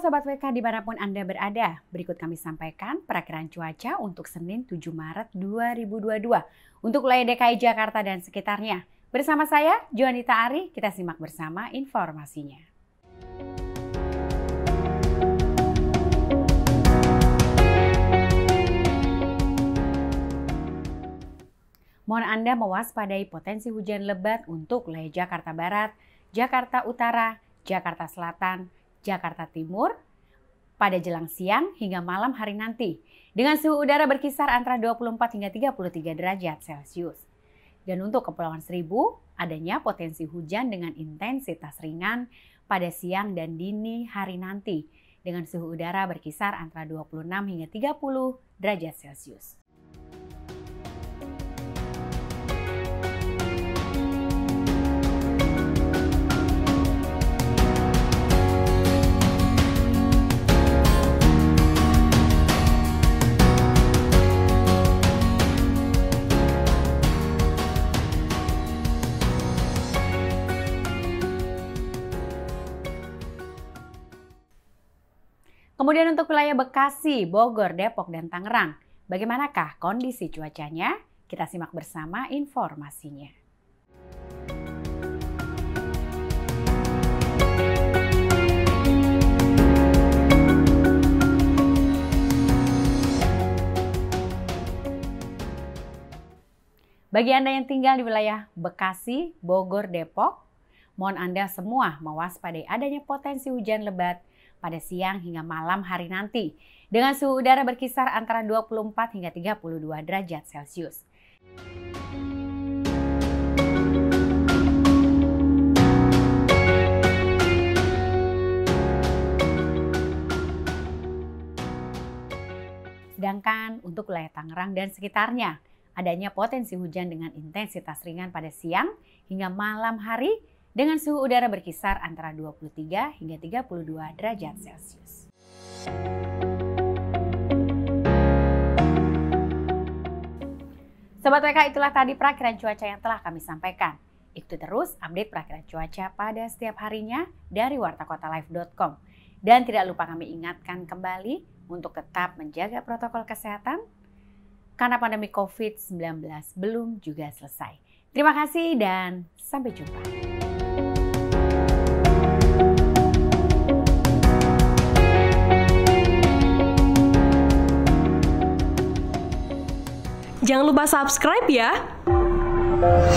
Sobat WK dimanapun Anda berada, berikut kami sampaikan perakiraan cuaca untuk Senin 7 Maret 2022 untuk wilayah DKI Jakarta dan sekitarnya. Bersama saya, Juanita Ari, kita simak bersama informasinya. Mohon Anda mewaspadai potensi hujan lebat untuk wilayah Jakarta Barat, Jakarta Utara, Jakarta Selatan, Jakarta Timur pada jelang siang hingga malam hari nanti dengan suhu udara berkisar antara 24 hingga 33 derajat Celcius. Dan untuk Kepulauan Seribu, adanya potensi hujan dengan intensitas ringan pada siang dan dini hari nanti dengan suhu udara berkisar antara 26 hingga 30 derajat Celcius. Kemudian untuk wilayah Bekasi, Bogor, Depok, dan Tangerang, bagaimanakah kondisi cuacanya? Kita simak bersama informasinya. Bagi Anda yang tinggal di wilayah Bekasi, Bogor, Depok, mohon Anda semua mewaspadai adanya potensi hujan lebat pada siang hingga malam hari nanti dengan suhu udara berkisar antara 24 hingga 32 derajat Celcius. Sedangkan untuk wilayah Tangerang dan sekitarnya, adanya potensi hujan dengan intensitas ringan pada siang hingga malam hari dengan suhu udara berkisar antara 23 hingga 32 derajat Celcius. Sobat WK, itulah tadi perakiraan cuaca yang telah kami sampaikan. Ikuti terus update perakiraan cuaca pada setiap harinya dari wartakotalive.com. Dan tidak lupa kami ingatkan kembali untuk tetap menjaga protokol kesehatan karena pandemi COVID-19 belum juga selesai. Terima kasih dan sampai jumpa. Jangan lupa subscribe ya.